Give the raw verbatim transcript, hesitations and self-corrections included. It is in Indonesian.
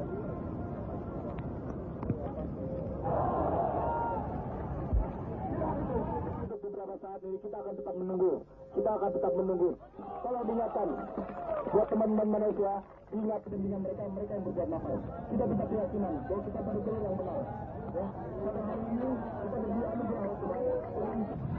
Untuk beberapa saat ini kita akan tetap menunggu. Kita akan tetap menunggu. Tolong diingatkan buat teman-teman Malaysia, ingat kepentingan mereka, mereka yang berbuat nakal. Kita bisa keyakinan bahwa kita pada jalan yang benar. Ya, pada hari ini kita berdua anugerah Allah Subhanahu wa taala.